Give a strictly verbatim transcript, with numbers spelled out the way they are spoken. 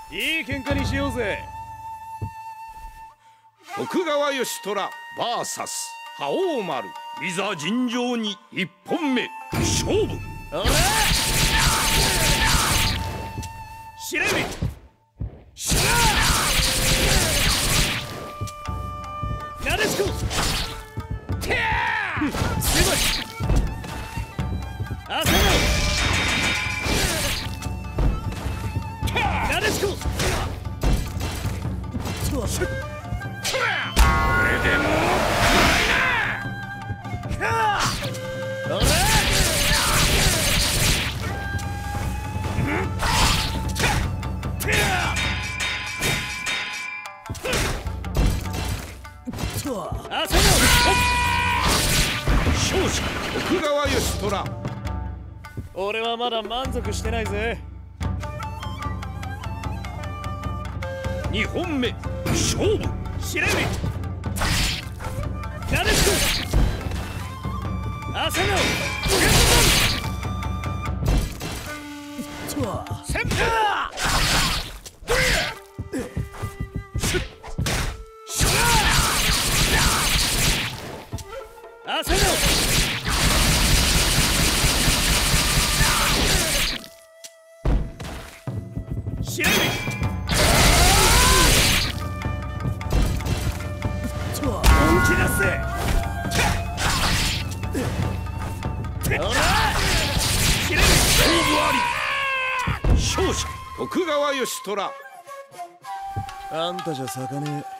いい喧嘩にしようぜ。 徳川義虎 ブイエス 覇王丸、いざ尋常に一本目勝負。 おらしれみしらなでしこてやすごいあせろなでしここれでもおら勝者徳川義虎。 俺はまだ満足してないぜ。 にほんめ勝負。 しれみなでしこ朝の先輩朝のしれみ本気出せ。ほらしれみ勝負あり。勝者徳川義虎。 あんたじゃ咲かねえ。